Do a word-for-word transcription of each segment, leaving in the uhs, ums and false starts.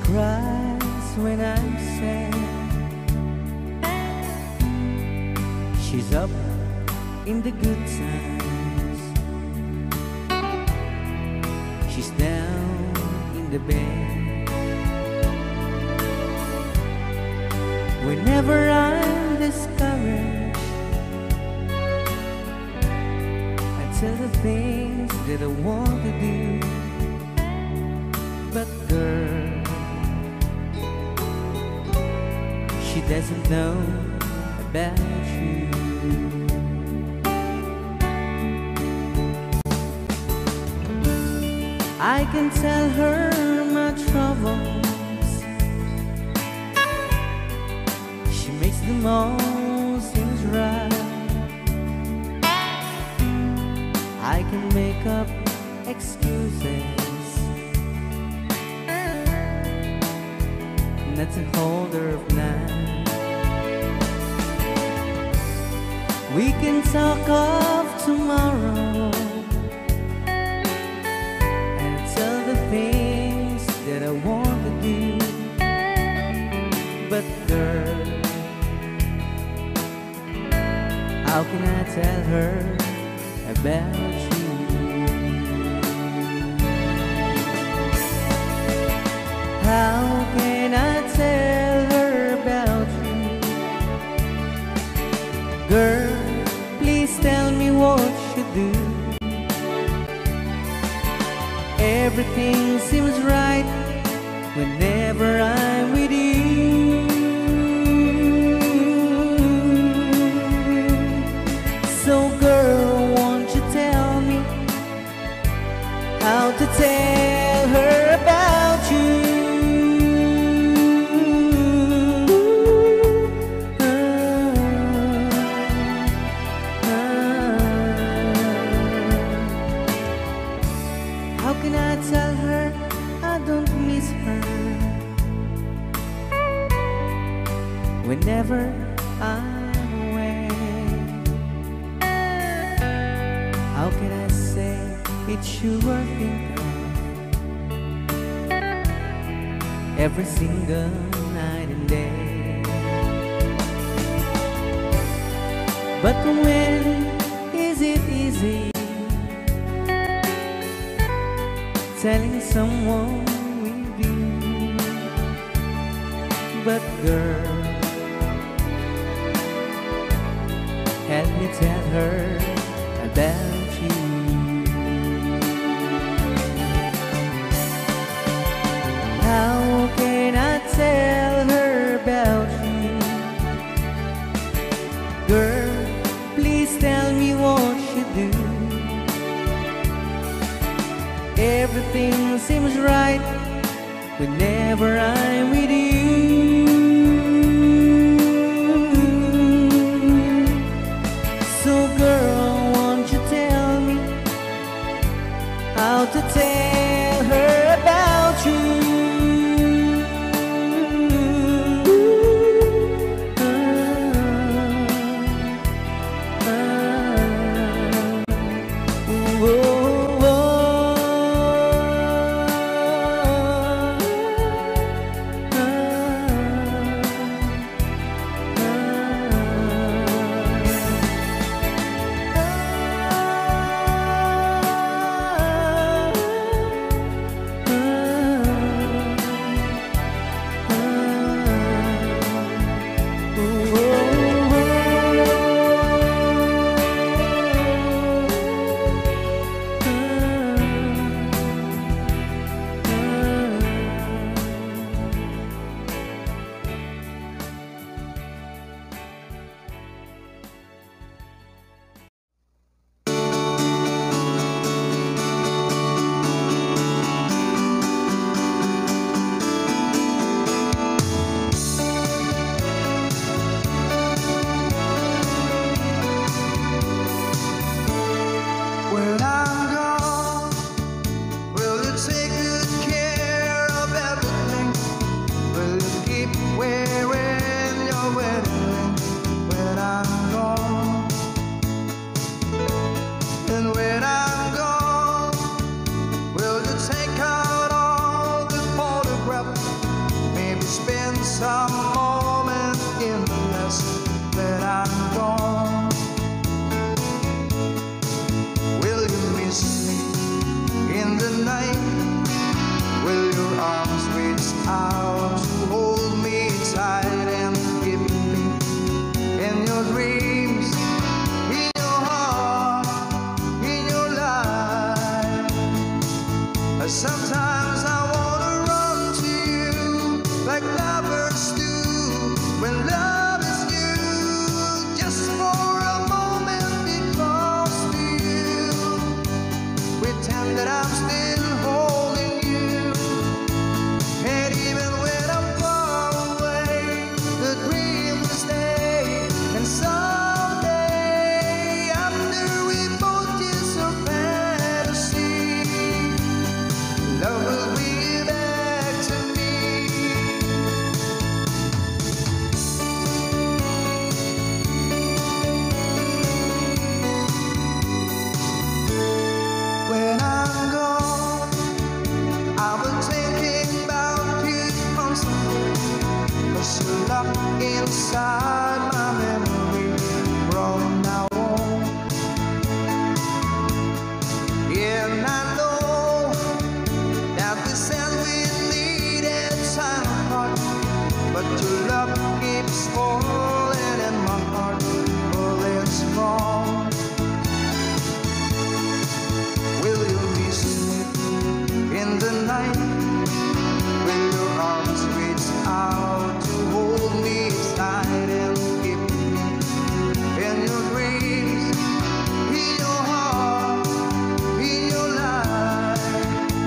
cries when I'm sad. She's up in the good times. She's down in the bed. Whenever I'm discouraged, I tell the things that I want to do. But girl, she doesn't know about you. I can tell her my troubles. She makes them all seems right. I can make up excuses not to hold her of night. We can talk of tomorrow and tell the things that I want to do. But girl, how can I tell her about you? How can I tell her about you? Girl, please tell me what you do. Everything seems right whenever I'm with you. So girl, won't you tell me how to tell her about you? How can I tell her I don't miss her whenever I'm away? How can I say it's you I think of every single night and day? But when is it easy telling someone with you? But girl, help me tell her about you. How can I tell her about you? Girl, please tell me what you do. Everything seems right whenever I'm with you. So girl, won't you tell me how to tell her about you? Sometimes I wanna run to you like lovers do when love is new, just for a moment be close to you, pretend that I'm still holding you, and even when I'm far away, the dream will stay, and someday after we both kiss our fantasy, love will bring you back to me. When I'm gone, I've been thinking about you constantly, 'cause you're locked inside my memory from now on. Yeah, and I know that we said we needed time apart, but your love keeps falling in my heart, pulling strong. Will you listen in the night? Will your arms reach out to hold me tight and keep me in your dreams, in your heart, in your life?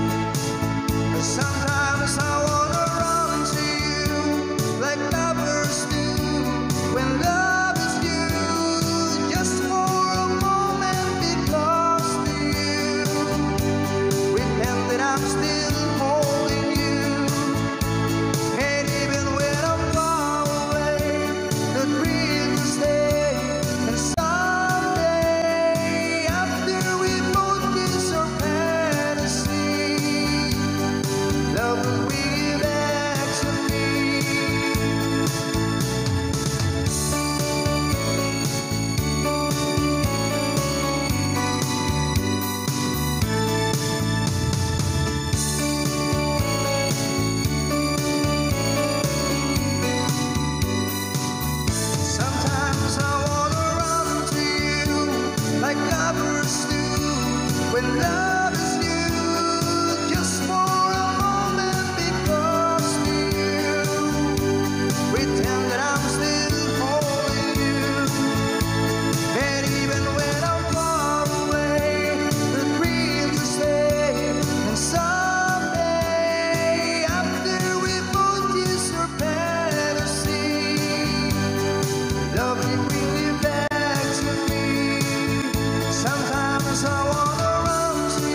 Sometimes I wanna run to you like lovers do when love is new, just for a moment be close to you, pretend that I'm still holding you, and even when I'm far away, the dream will stay, and someday after we both kiss our fantasy, love will bring you back to me. Sometimes I wanna run to you like lovers do when love is new, just for a moment be close to you, pretend that I'm still holding you, and even when I'm far away, the dream will stay, and someday after we both kiss our fantasy, love will bring you back to me. Sometimes I wanna run to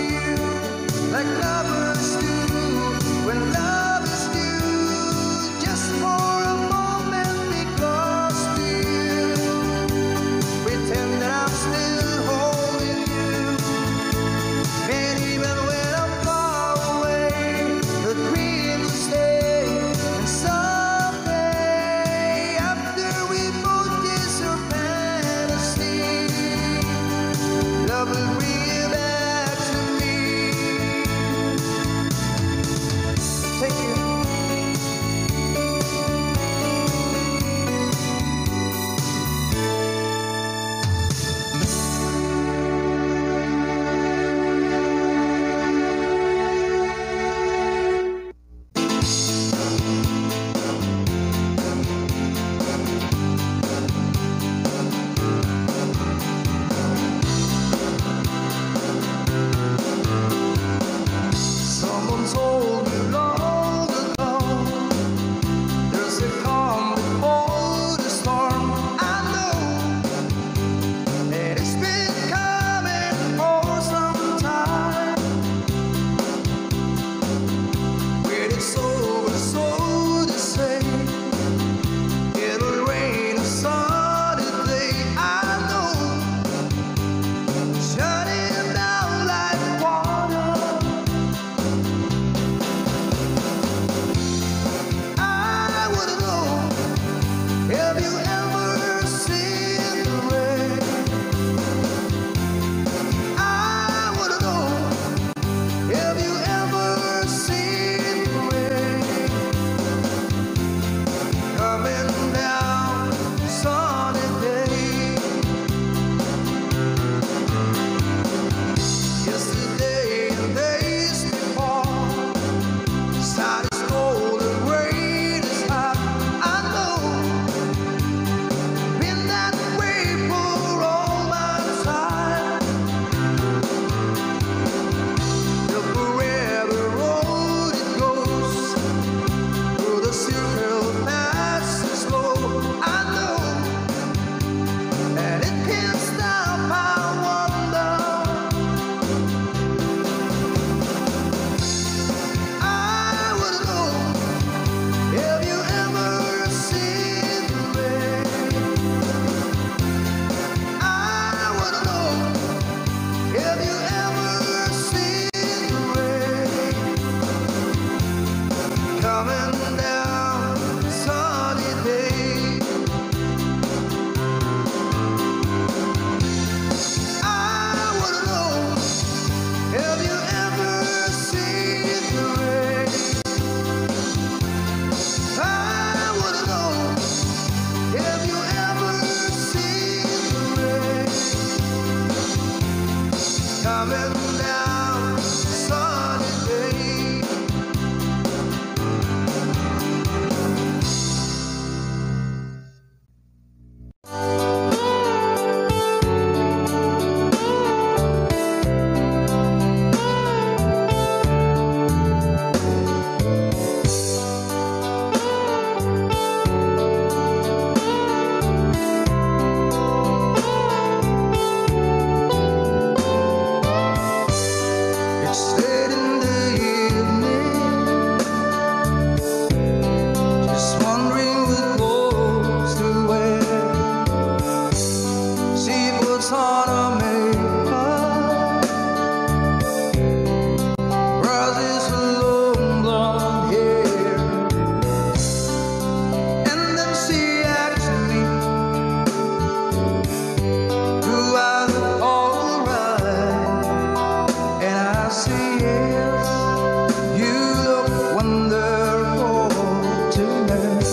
say yes, you look wonderful tonight.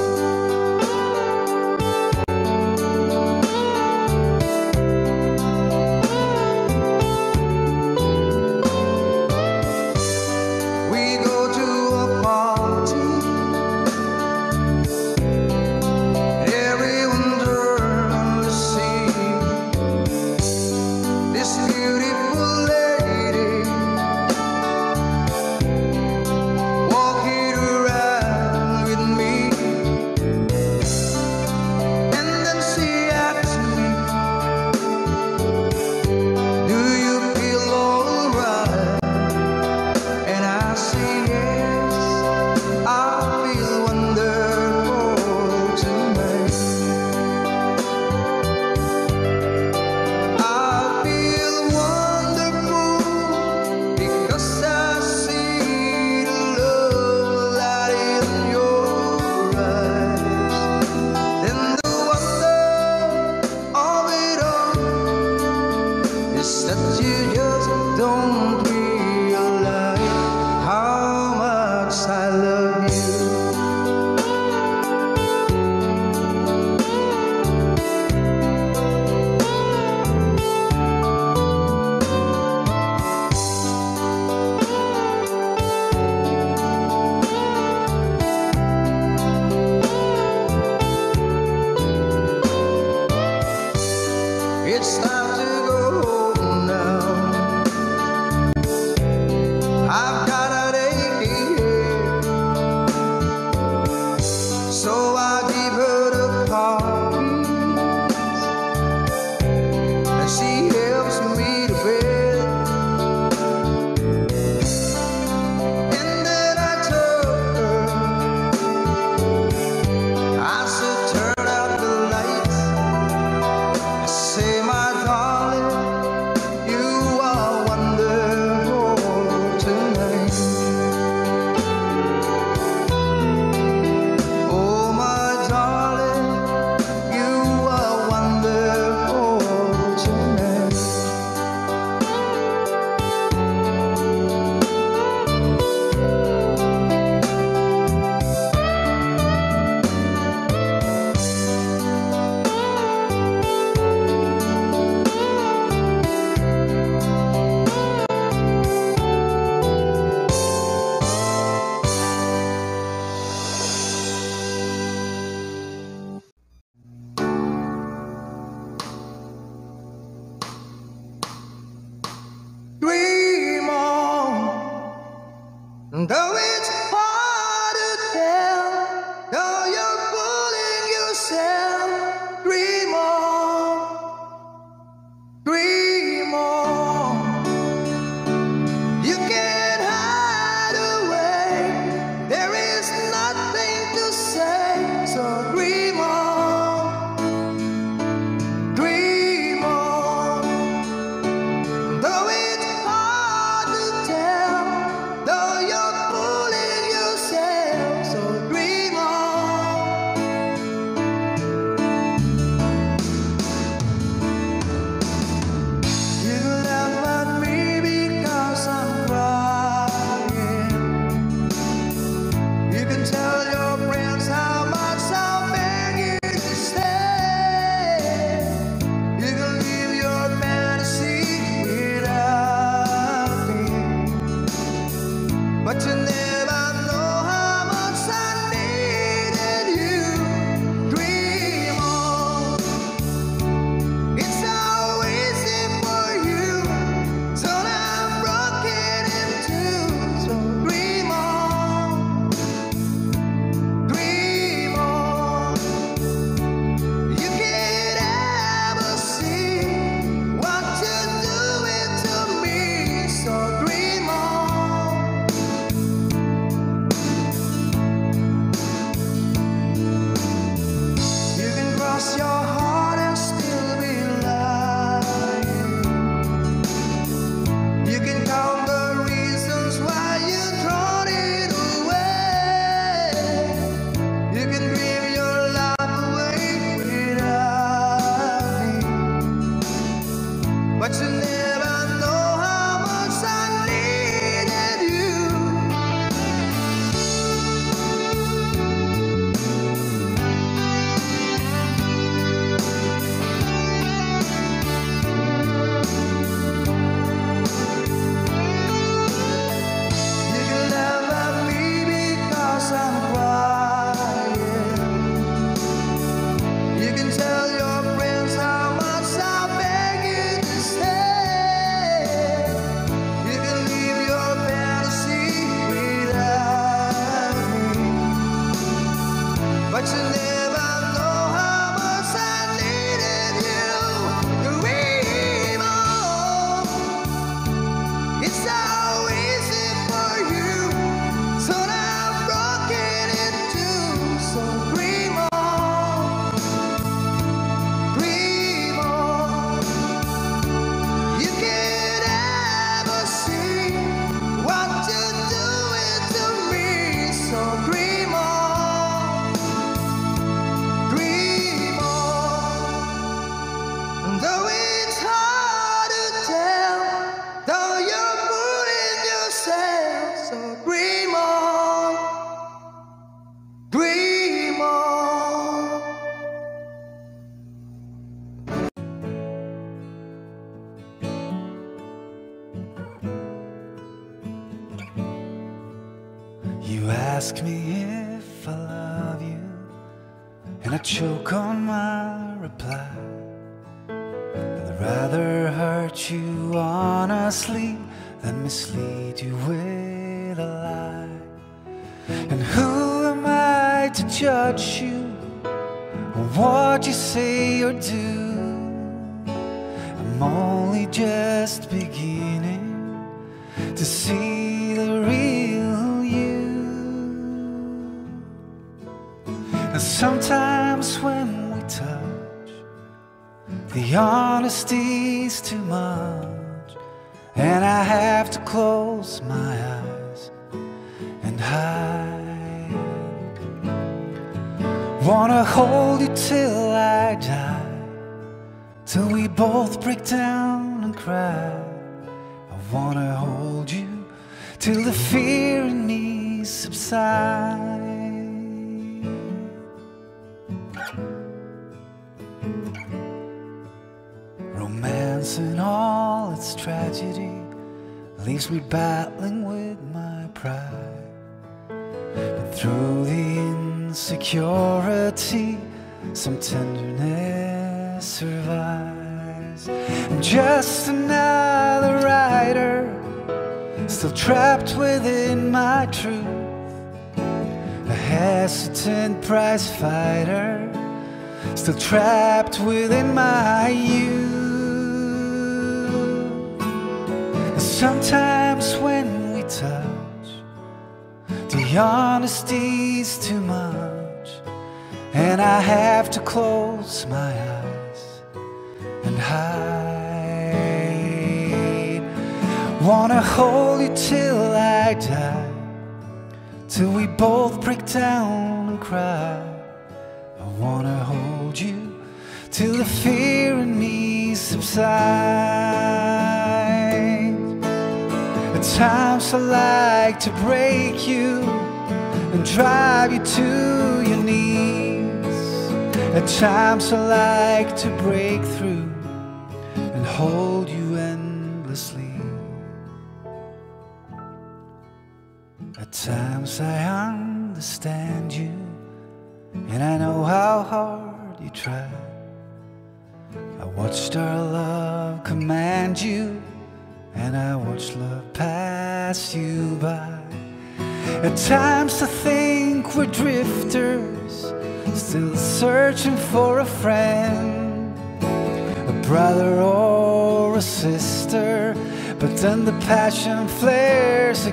We go to a party, everyone's around to see this beautiful lady walking around with me. And then she asked me, do you feel alright? And I say yes, I feel wonderful tonight. I feel wonderful because I see the love light in your eyes. And the wonder of it all is that you just don't realize how much I love you. It's time to go home now. I've got an aching head, so I give her the car keys, and she helps me to bed. And then I told her, I said, turn out the lights. I say, my darling, you are wonderful tonight. Oh, my darling, you are wonderful tonight. Dream on, though it's hard to tell, though you're fooling yourself. Dream on, dream on. You can't hide away. There is nothing to say, so dream on, dream on. Though it's hard to tell, though you're fooling you ask me if I love you, and I choke on my reply, I'd rather hurt you honestly than mislead you with a lie. And who am I to judge you on what you say or do? I'm only just beginning to see the real you. And sometimes when we touch, the honesty's too much, and I have to close my eyes and hide. Wanna hold you till I die, till we both break down and cry. I wanna hold you till the fear in me subsides. Romance in all its tragedy leaves me battling with my pride, but through the insecurity some tenderness survives. I'm just another writer, still trapped within my truth, a hesitant prize fighter, still trapped within my youth. Sometimes when we touch, the honesty's too much, and I have to close my eyes and hide. Wanna hold you till I die, till we both break down and cry. I wanna hold you till the fear in me subsides. At times I like to break you and drive you to your knees. At times I like to break through and hold you endlessly. At times I understand you, and I know how hard you try. I watched our love command you, and I watched love pass you by. At times I think we're drifters, still searching for a friend, a brother or a sister, but then the passion flares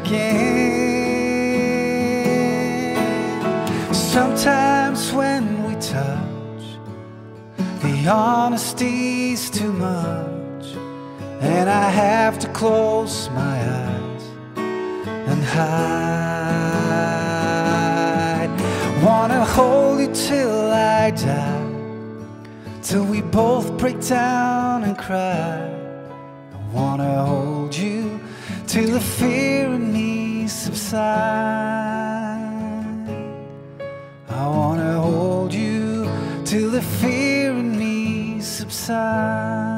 again. Sometimes when we touch, the honesty's too much, and I have to close my eyes and hide. Wanna hold you till I die, till we both break down and cry. I wanna hold you till the fear in me subsides. I wanna hold you till the fear in me subsides.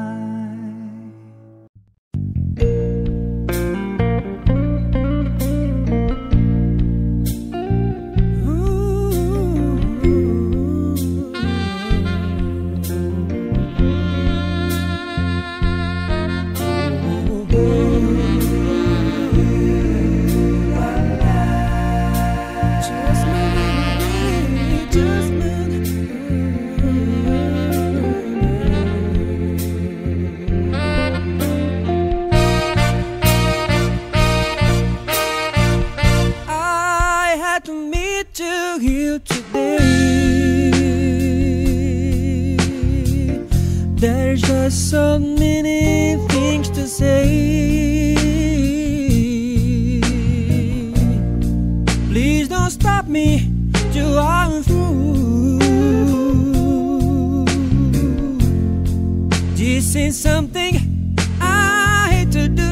There's just so many things to say. Please don't stop me till I'm through. This is something I hate to do.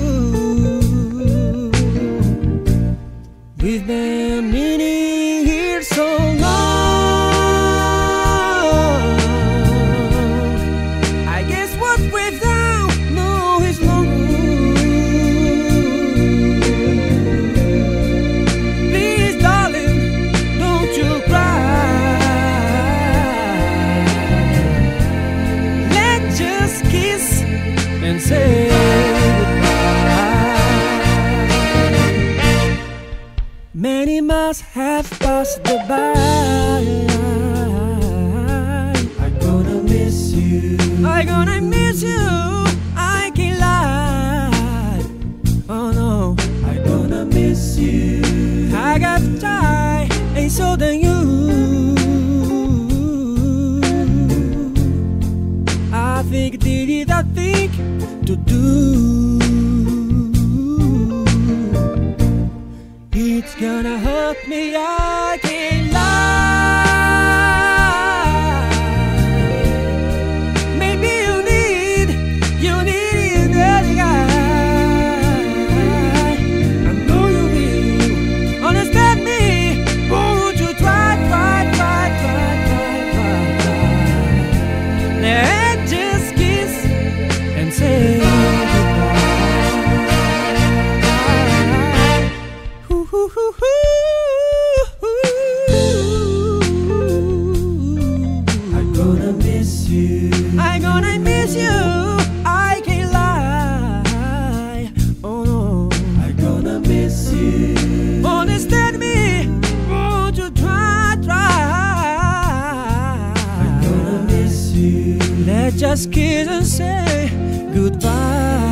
We've been meeting here so long. Please must have passed the by. I'm gonna miss you. I'm gonna miss you. I can't lie. Oh no, I'm gonna miss you. I got tired, and so than you. I think did it, I think to do. It's gonna hurt me, I can't lie. Maybe you need, you need another guy. I know you will understand me. Won't you try, try, try, try, try, try, try. Let's just kiss and say I'm gonna miss you. I'm gonna miss you. I can't lie. Oh no, I'm gonna miss you. Understand me. Won't you try, try? I'm gonna miss you. Let's just kiss and say goodbye.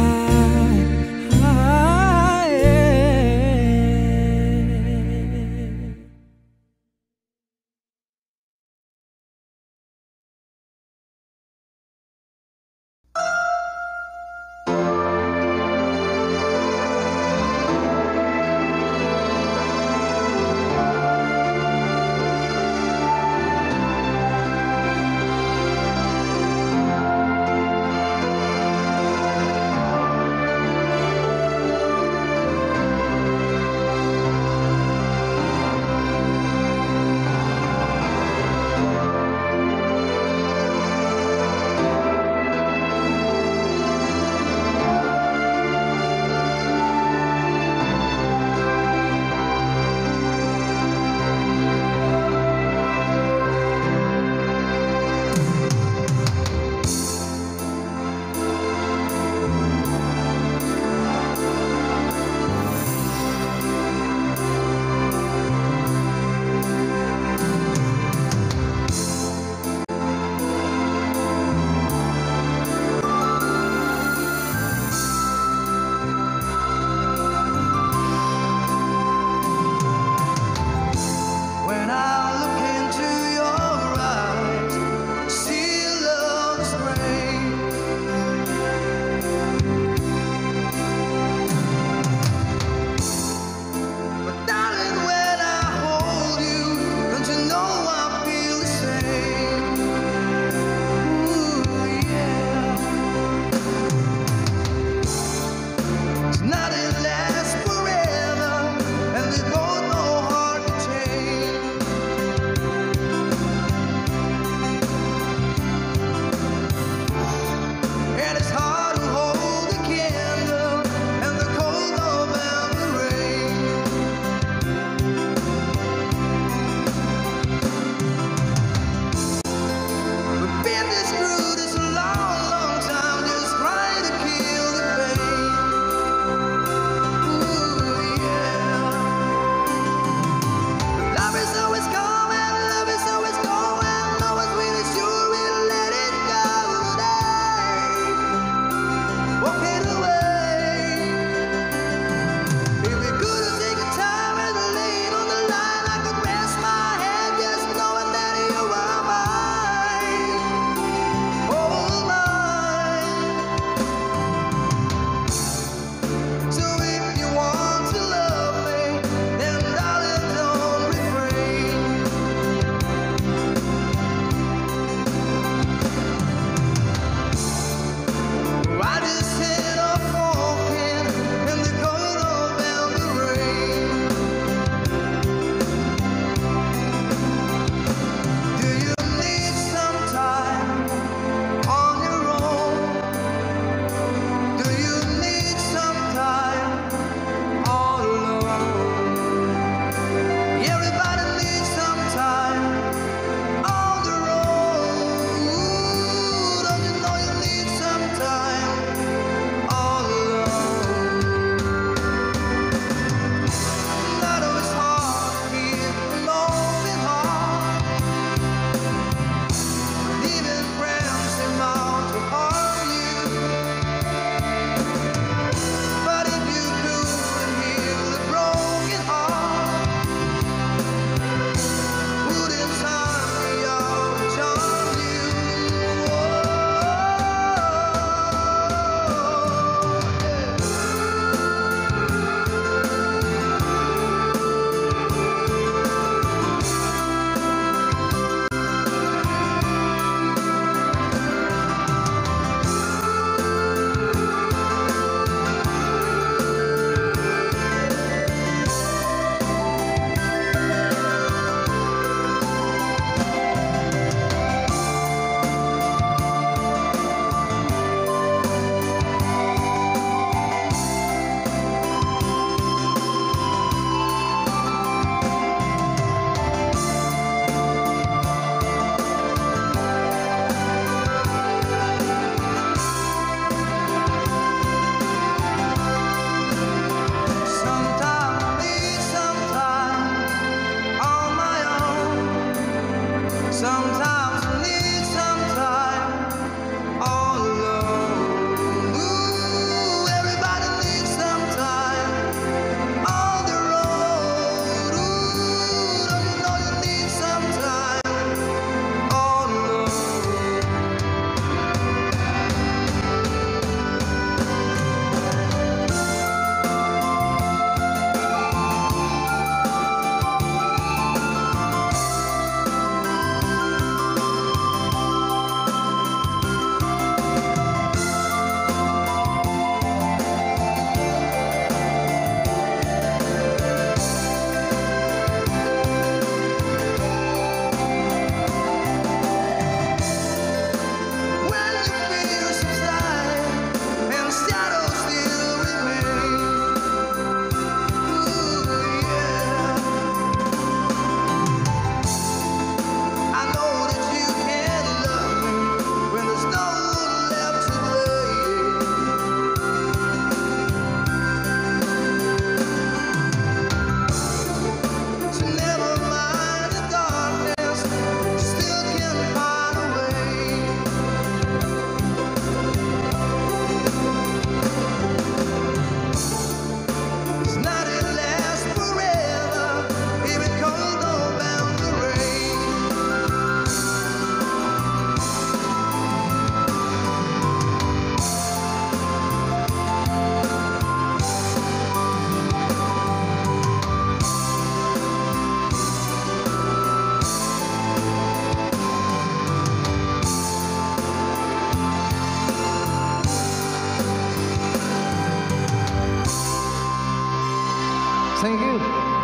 Thank you.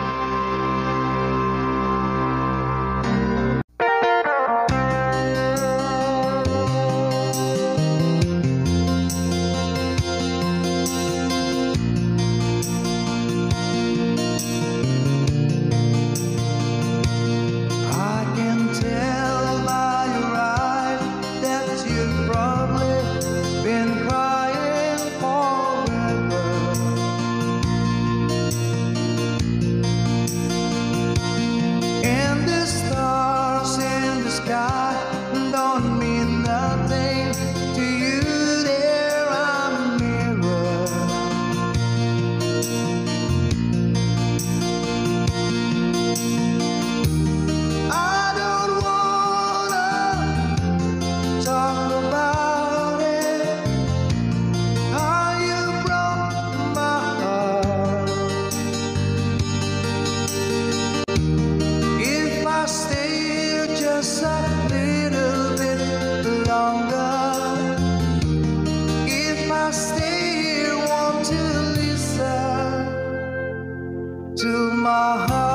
I can tell by your eyes that you've probably been crying forever. And the stars in the sky don't mean nothing to you. They're a mirror. I don't wanna talk about it, how you broke my heart. If I stay here just a little bit longer, if I stay here, want to listen to my heart.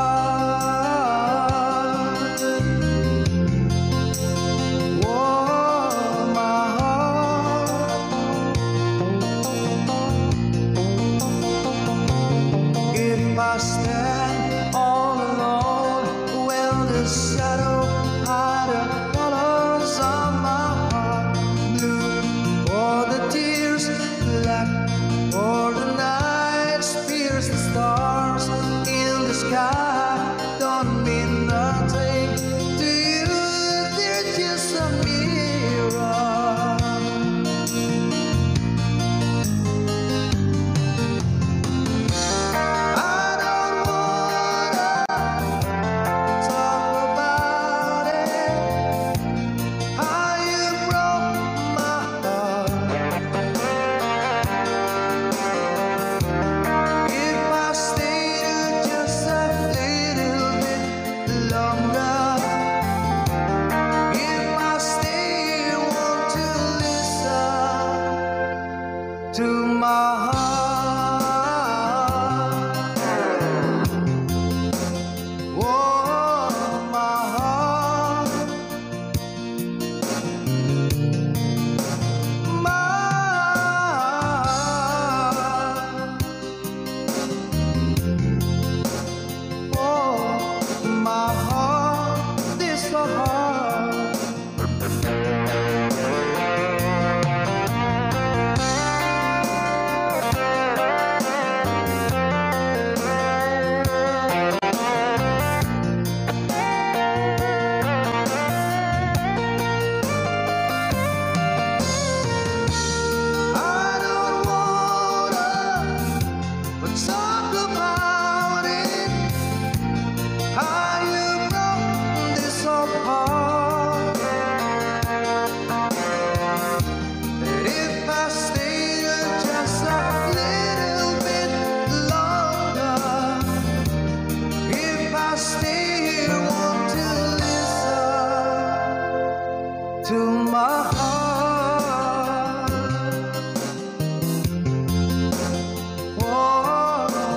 Oh, my heart. If I stand all alone, well, the shadow hide the colors of my heart. Blue for the tears, black for the nights, pierce the stars in the sky. Don't mean nothing to you, they're just a mirror. I don't wanna talk about it, how you broke my heart. If I stay here just a little bit longer, if I stay here, want to listen to my heart. Oh, my heart. My heart. Oh, my heart is so hard. I don't wanna talk about it, how you broke this apart. If I stay here just a little bit longer, if I stay here, want to listen to my heart. Oh,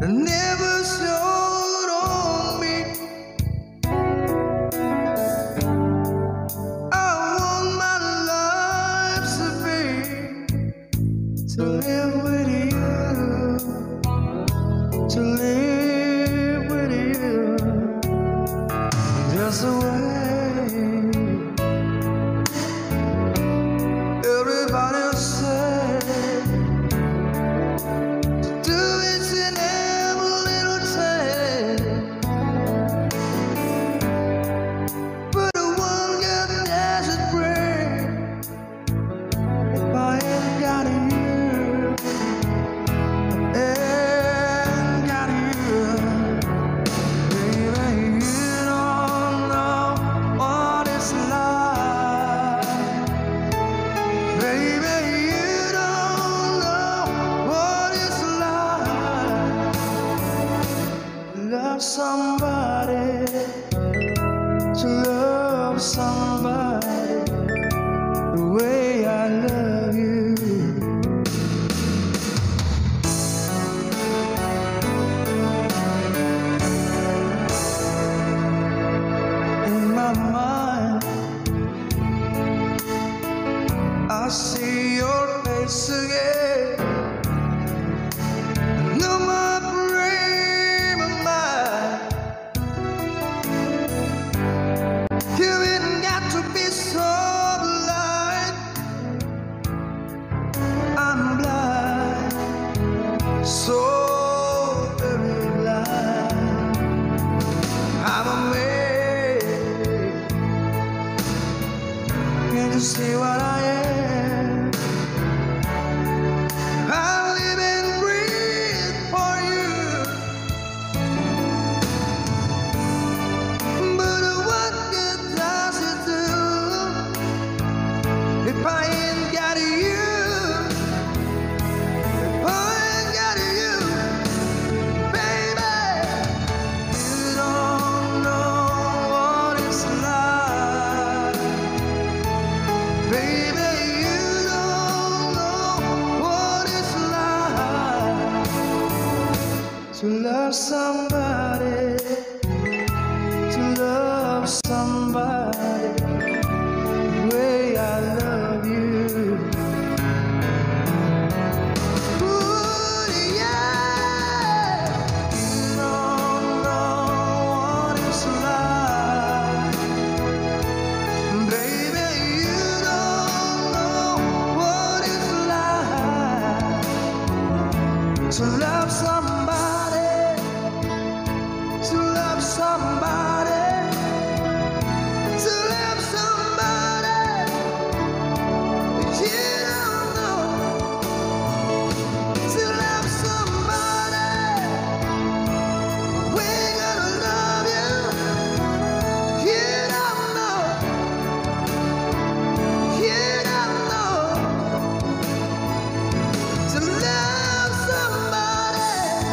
never showed on me. I want my life to be, to live with you, to live with you, just the way everybody said. Do it in every little time, but the one got desert brain. If I ain't got you, ain't got you, baby, you don't know what it's like. Baby, you don't know what it's like. Love somebody, to love somebody the way I love you. In my mind, I see your face again. No more dream of mine. You ain't got to be so blind. I'm blind, so very blind. I'm a man. Can't you see what I am? I live and breathe for you. But what good does it do if I ain't got you? If I ain't got you, baby, you don't know what it's like. Baby, you don't know what it's like to love somebody, to love somebody the way I love you. Ooh, yeah. You don't know what it's like. Baby, you don't know what it's like to love somebody, to love somebody, to love somebody. You don't know, to love somebody. We're gonna love you. You don't know, you don't know, to love somebody.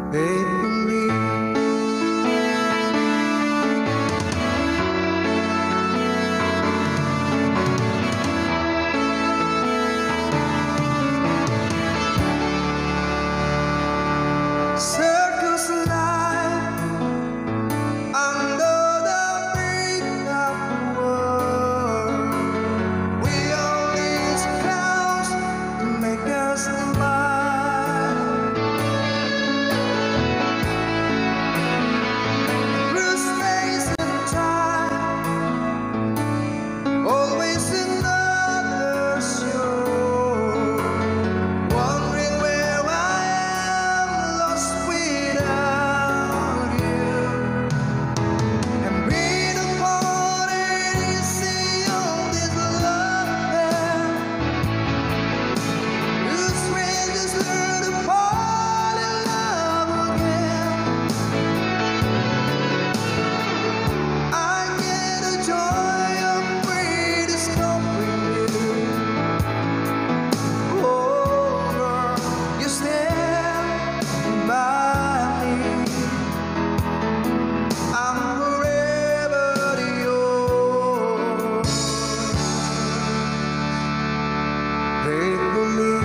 faithfully. Circles of life under the break of the world. We all need clouds to make us smile. Through space and time, always another shore. Wondering where I am, lost without you. And read upon it, see all this love there. Two strangers learn to fall in love again. I get the joy of rediscovering you. Oh, girl, you stand by me. I'm forever yours, faithfully.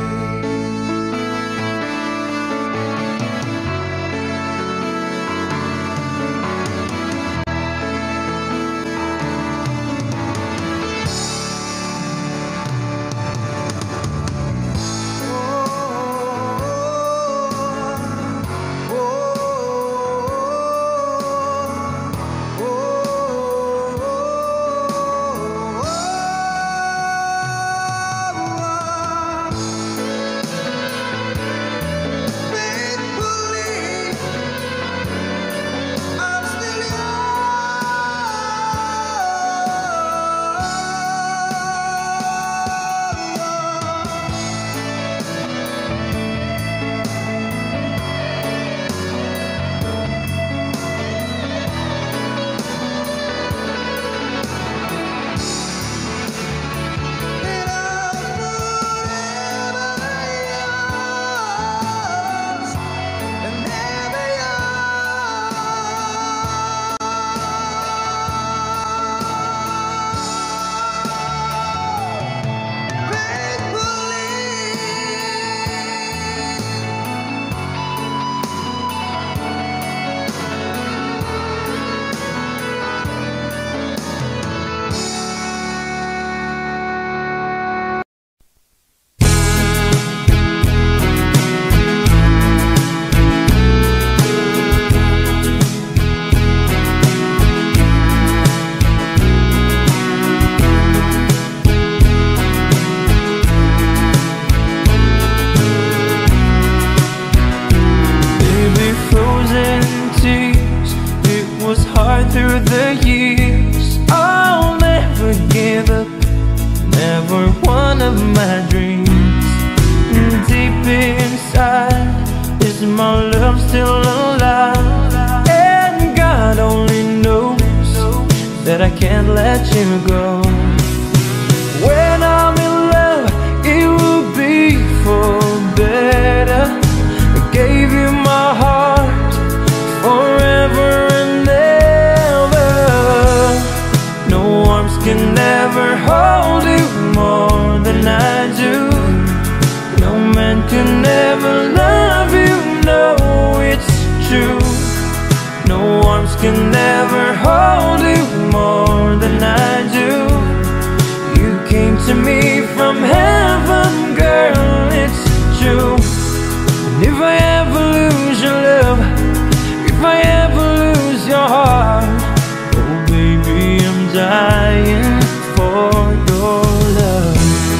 Baby, frozen tears, it was hard through the years. I'll never give up, never one of my dreams. Deep inside, is my love still alive? And God only knows that I can't let you go. When I'm in love, it will be for better. I gave you my heart forever and ever. No arms can ever hold you more than I do. No man can ever love you, no, it's true. No arms can ever hold you more than I do. You came to me from heaven, girl, it's true. And if I ever lose your love, if I ever lose your heart, oh baby, I'm dying for your love.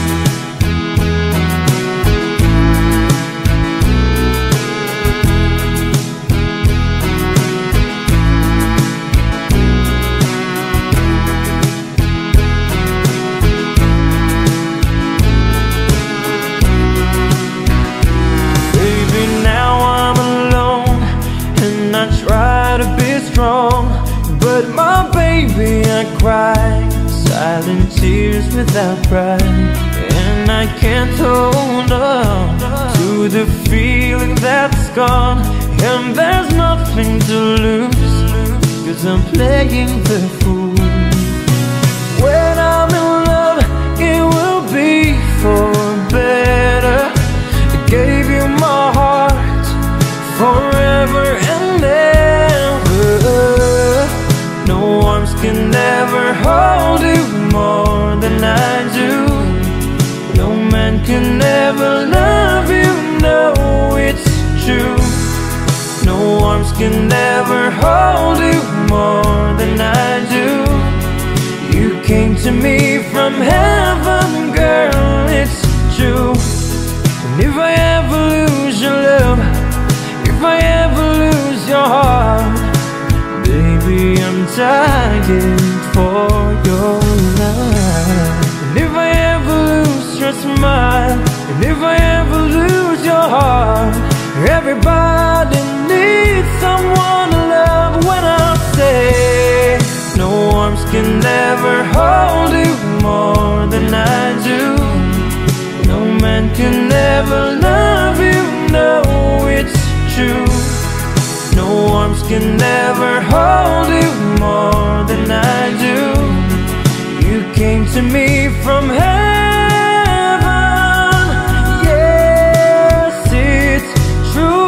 But my baby, I cry silent tears without pride, and I can't hold on to the feeling that's gone. and there's nothing to lose, 'cause I'm playing the fool. When I'm in love, it will be for better. I gave you my heart forever and ever. No arms can ever hold you more than I do. No man can ever love you, no, it's true. No arms can ever hold you more than I do. You came to me from heaven, girl, it's true. And if I ever lose your love, if I ever lose your heart, baby, I'm dying for your love. And if I ever lose your smile, and if I ever lose your heart, everybody needs someone to love. When I say no arms can never hold you more than I do. No man can ever love you, no, it's true. No arms can never hold you more than I do. You came to me from heaven, yes, it's true.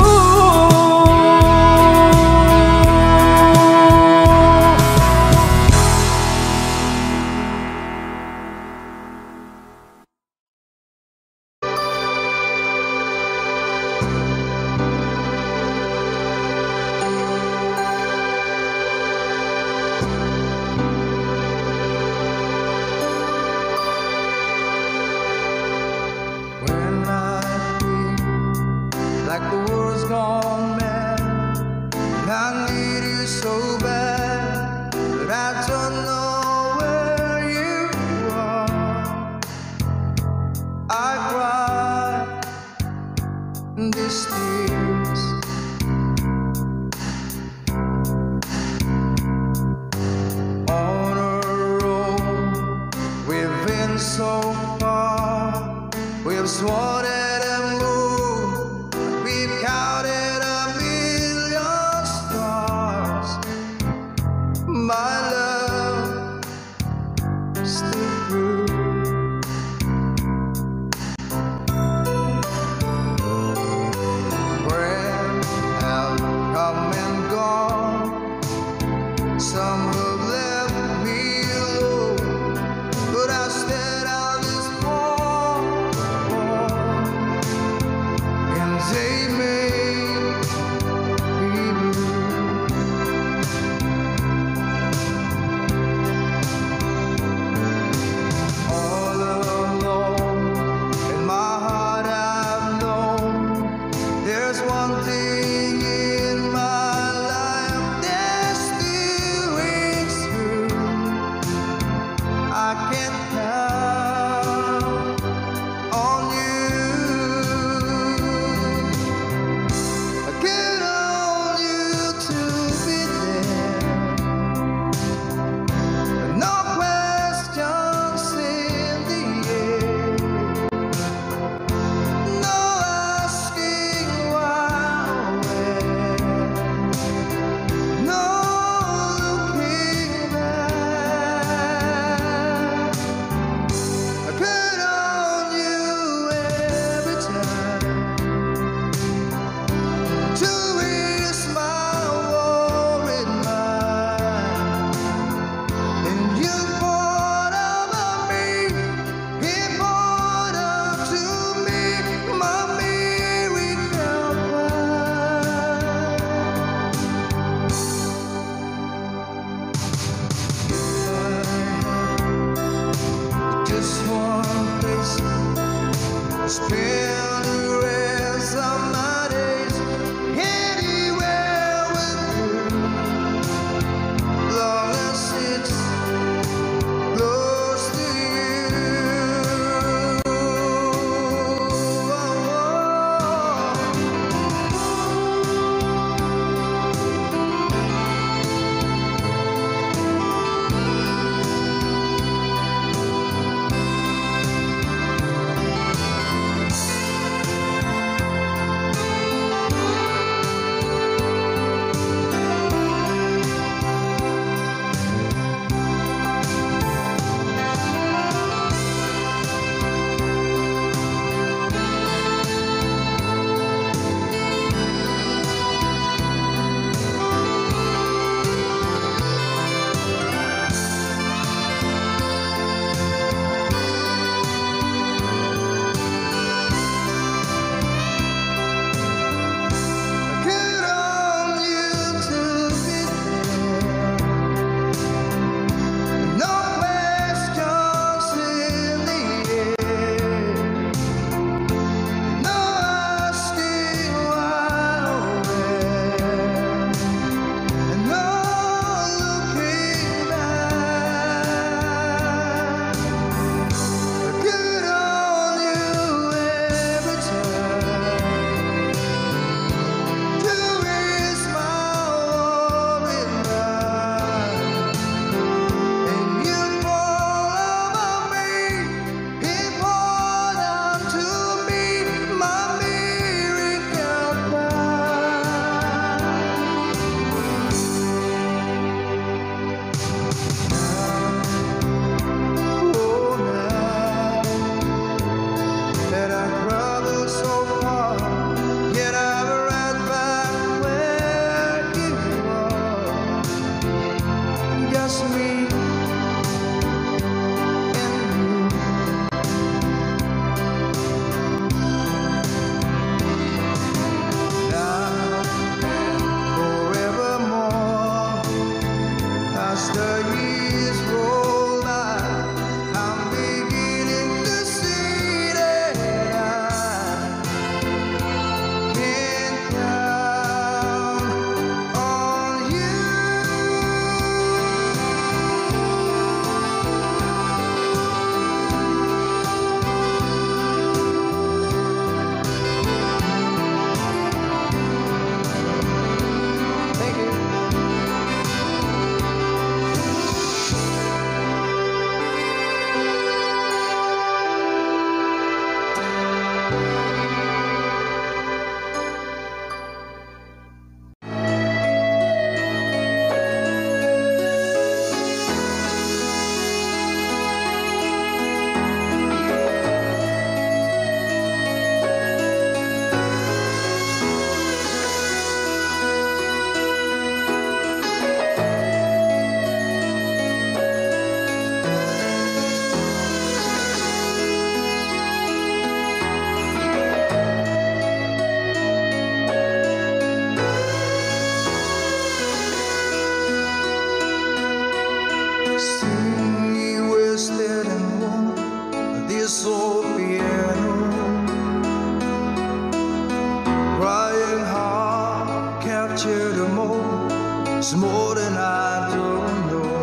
chair to mold. It's more than I don't know.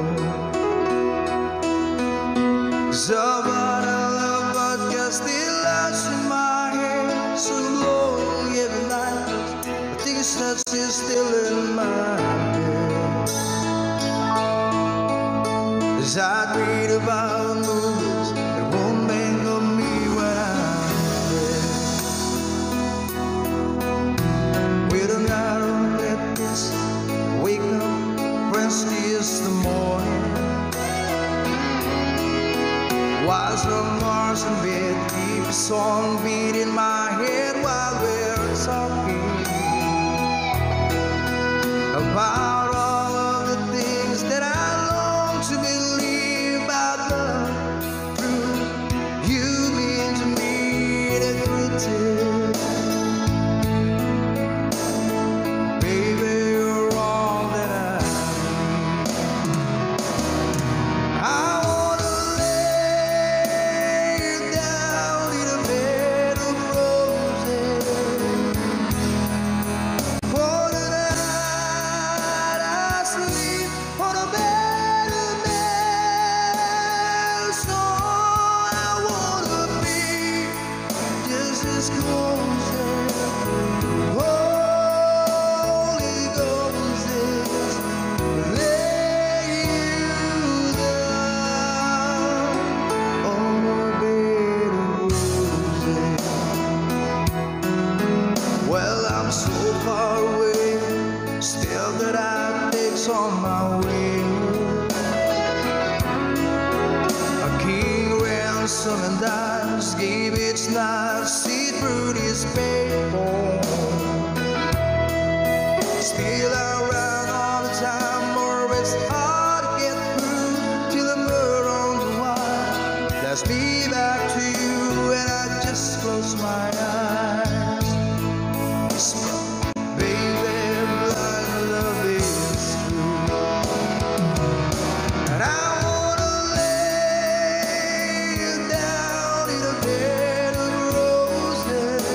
Somebody I love but gets the lights in my head, so glowing every night. I think it's not still in my head. As I read about movies that won't make of me when I'm dead. With a narrow let this wake up, Wednesday is the morning. While some Mars in bed, keep a song beat in my head while we're talking about all of the things that I long to believe about love. True, you mean to me that we did. Baby, you're all that I need. I wanna lay you down in a bed of roses. For the night I sleep on a bed of nails. So I wanna be just as close as Holy Ghost is. Lay you down on a bed of roses. Well, I'm so far away, still that I takes on my way. A king ransom and dies, gave its knife, see through this paper. Still I run all the time, or it's hard to get through till the murder on the wire. That's me back to you, and I just close my eyes. Baby, blind love is true. And I wanna lay you down in a bed of roses.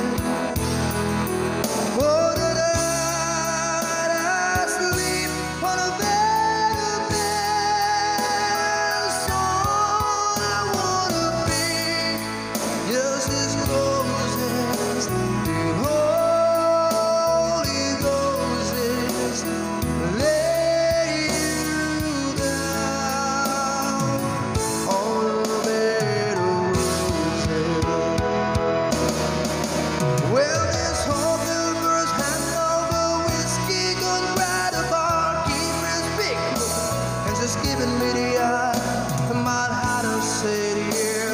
For the night I sleep on a bed of nails. So I wanna be just as close as the Holy Ghost is. Lay you down on a bed of roses. Well, this whole first hand over whiskey, gone right apart, keeping big and just giving me the eye. I might have to say yeah,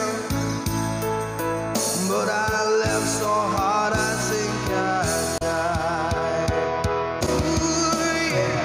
but I left so hard I think I died. Ooh, yeah.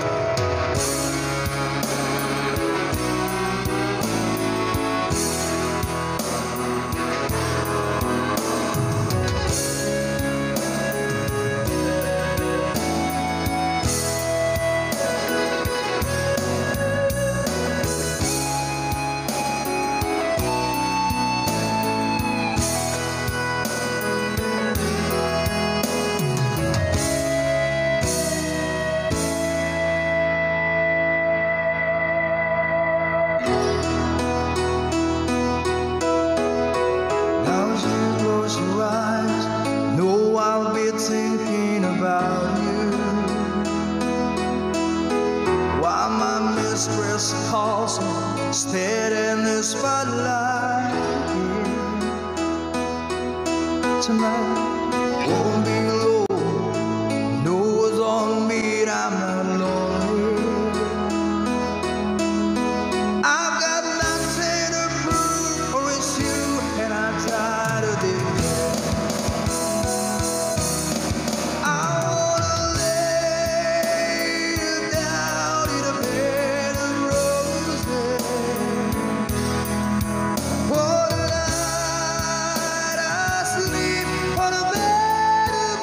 Now as you close your eyes, know I'll be thinking about you. While my mistress calls me, steady in the spotlight. Tonight won't be low, no one's on me, I'm not lonely. I've got nothing to prove, or it's you, and I'm tired of this. I wanna lay you down in a bed of roses. For the night I sleep on a bed of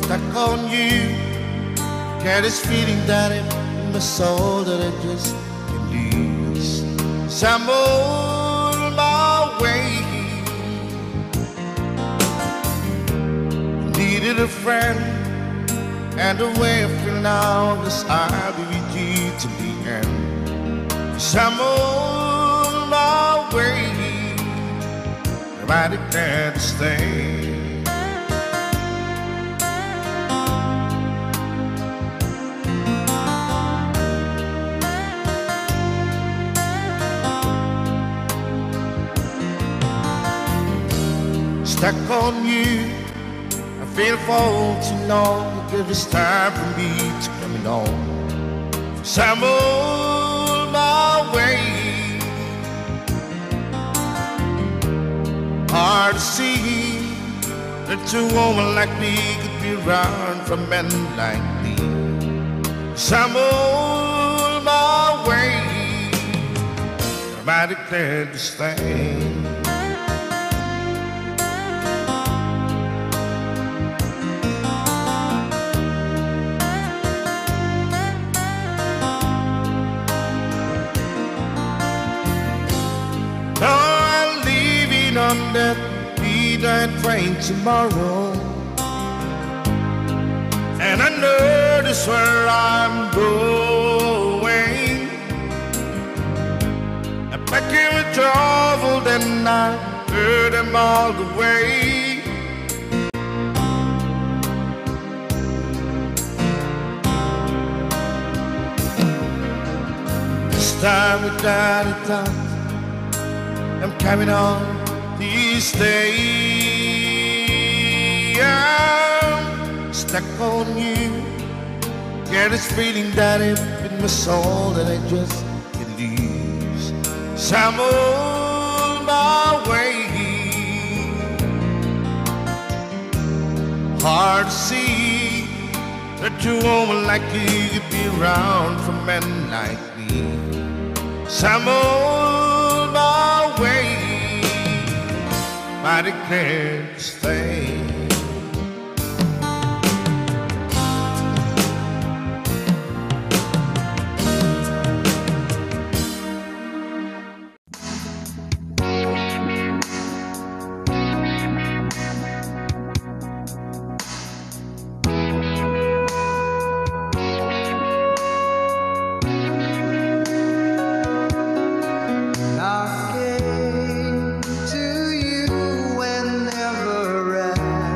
stuck on you. Get this feeling that in my soul that I just can't lose. So I'm on my way. Needed a friend, and the way I feel now is I'll be with you to the end. So I'm on my way. I declare to stay. Stuck on you, I feel for too long. Give it's time for me to come on. So I'm on my way. Hard to see that a woman like me could be around for men like me. So I'm on my way. I declare to stay. On that midnight train tomorrow, and I know this where I'm going. I'm packing with travel, then I heard them all the way. This time without a doubt, I'm coming on. These days I'm stuck on you. Get this feeling that it's in my soul that I just can't lose. So I'm on my way. Hard to see that a woman like you could be around for men like me. So I'm on my way. I declare to stay. I came to you and never ran.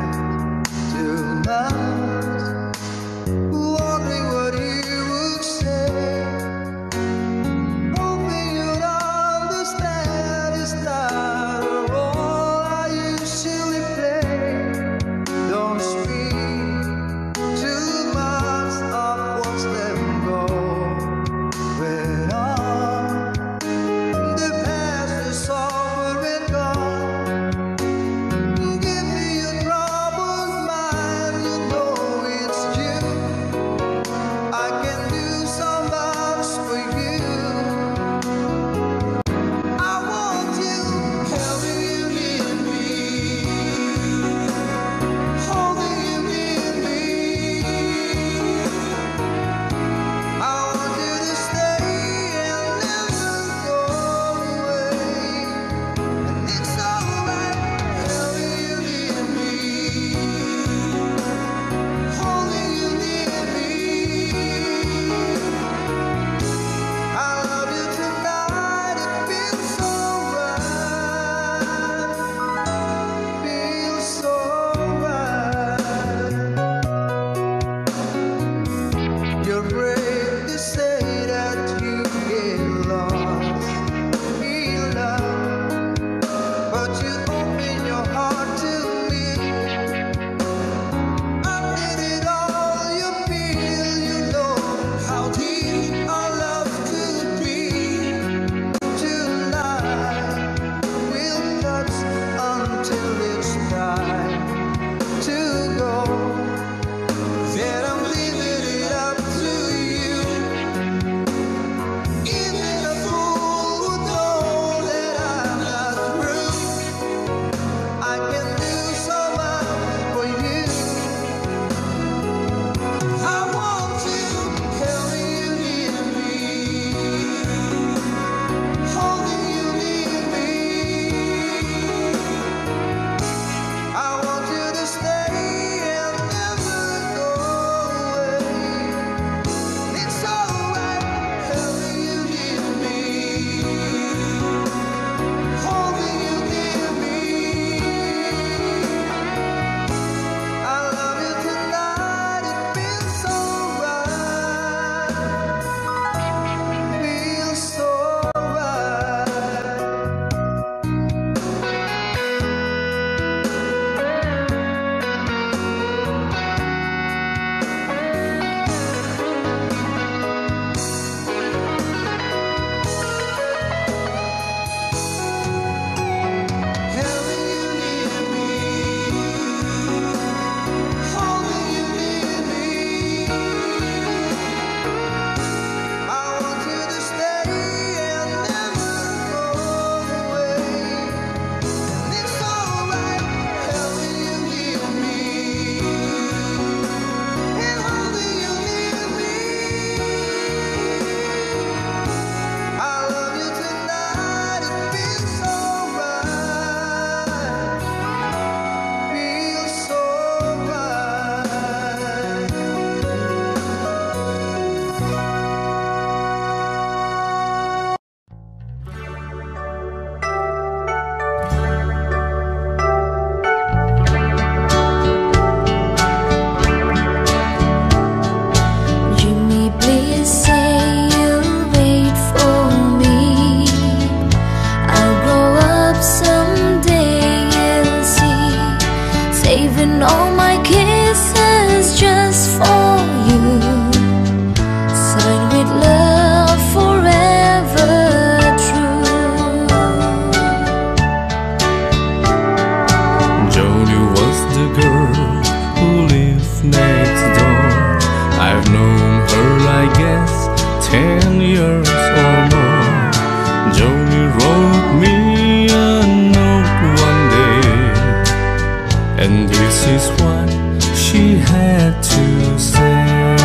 had to say.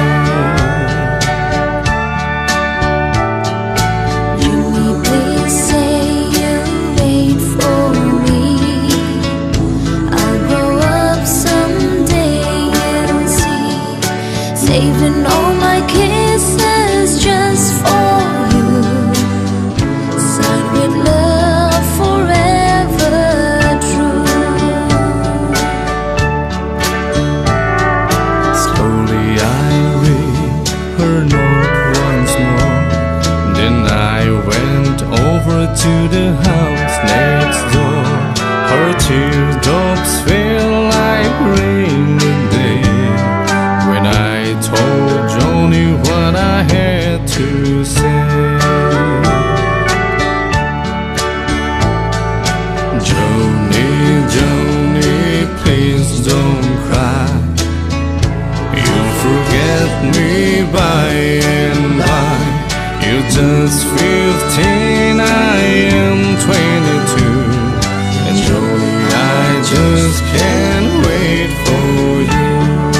Jimmy, please say you'll wait for me. I'll grow up someday, you'll see. Saving all my kisses just for you. Signed with love forever true. Slowly I read her note once more. Then I went over to the house next door. Her teardrops fell like rain today when I told Joni what I had to say. Joni, Joni, please don't cry. You'll forget me by and by. You're just fifteen, I am twenty-two. And Joni, I just can't wait for you.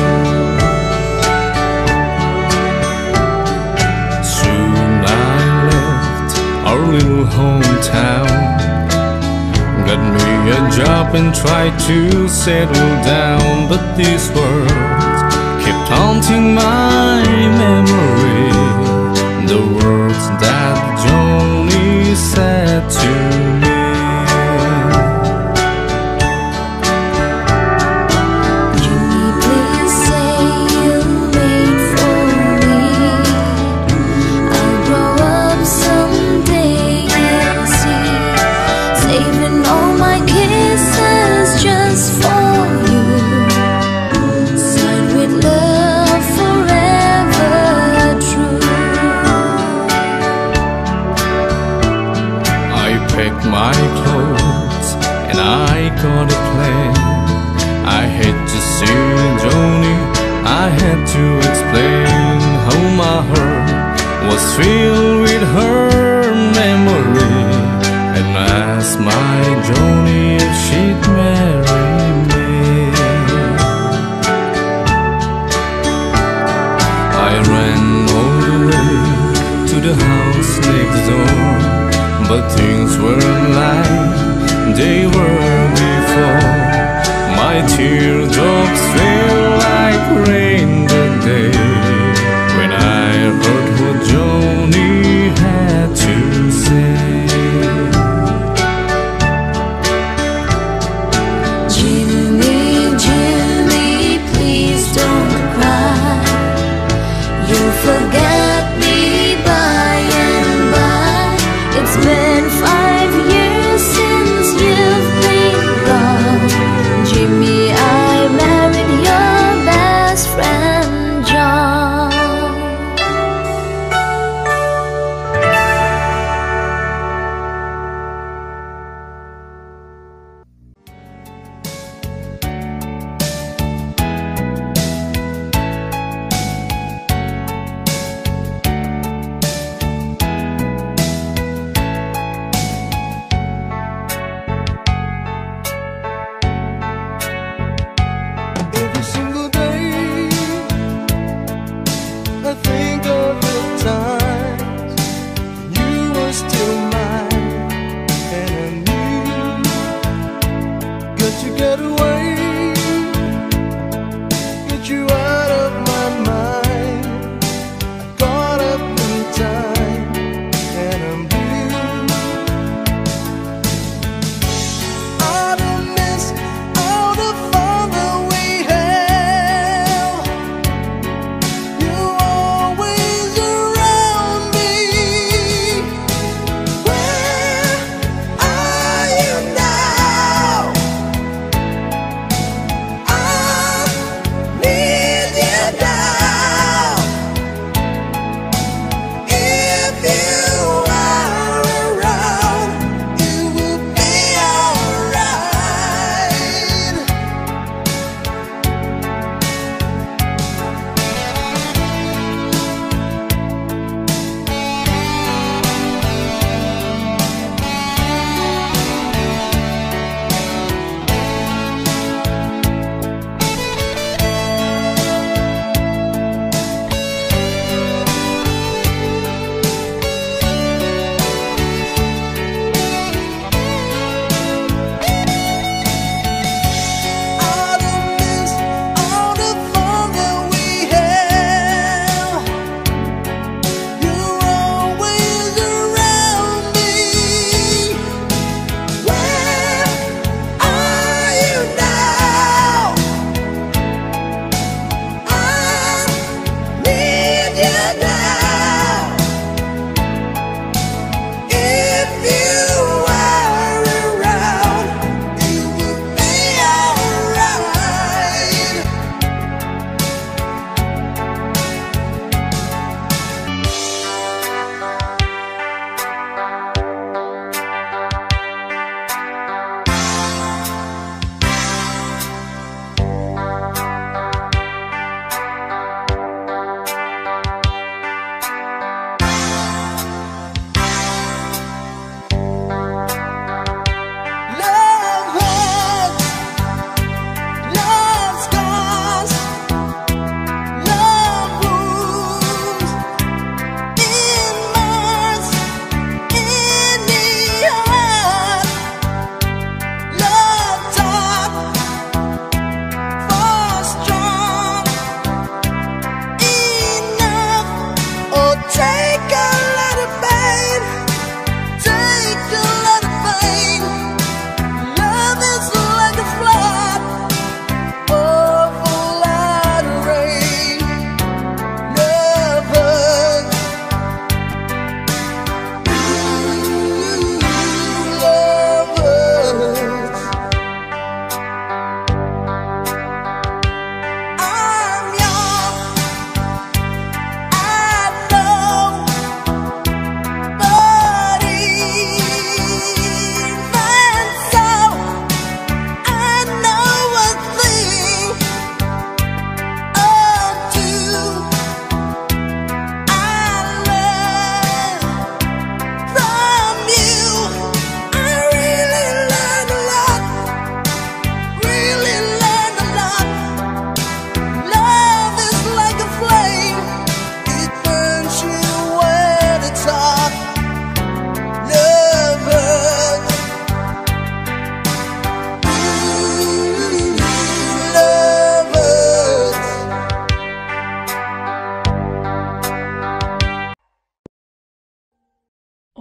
Soon I left our little hometown. Got me a job and tried to settle down, but these words kept haunting my memory. The words that Joni said to me. Jimmy, please say you'll wait for me. I'll grow up someday, you'll see. Saving all my kisses just for you. Signed with love forever true. I packed my clothes and I got a plan. I had to see Joni, I had to explain how my heart was filled with her memory, and asked my Joni if she'd marry me. I ran all the way to the house next door, but things weren't like they were before. My teardrops fell like rain that day when I heard what Joni had to say. Jimmy, Jimmy, please don't cry. You'll forget me by and by. It's been five years since you've been gone. Jimmy, I married your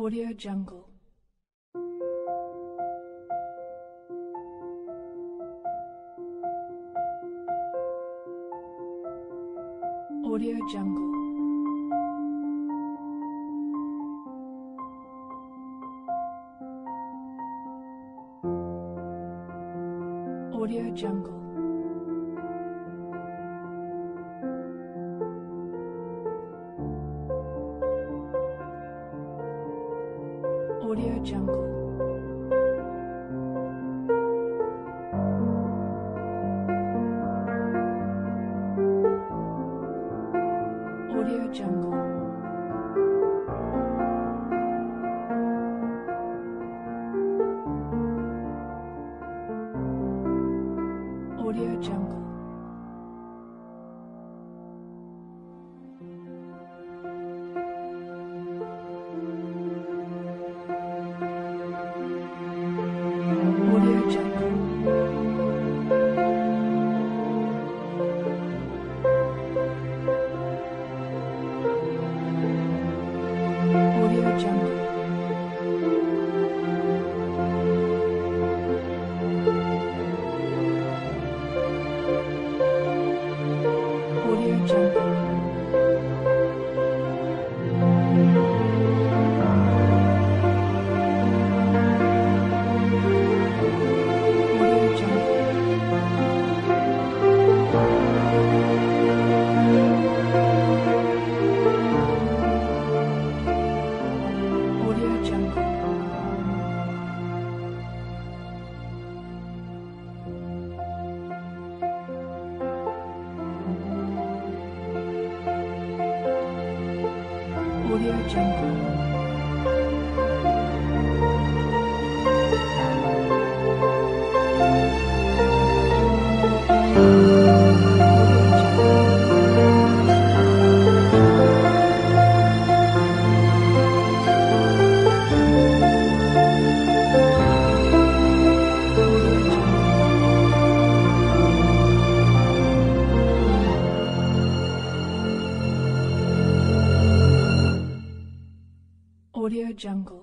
Audio Jungle. Audio Jungle. Audio Jungle. Audio Jungle. Audio Jungle. Audio Jungle. Audio Jungle. Audio Jungle. Audio Jungle. Audio Jungle. Audio Jungle. Audio Jungle. Audio Jungle.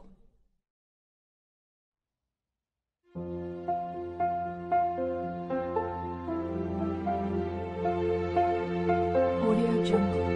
Audio Jungle.